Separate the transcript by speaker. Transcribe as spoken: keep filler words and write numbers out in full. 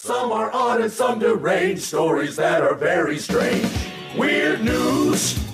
Speaker 1: Some are odd and some deranged, stories that are very strange. Weird news,